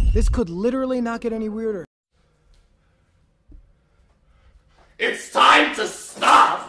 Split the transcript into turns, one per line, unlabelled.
This could literally not get any weirder.
It's time to stop!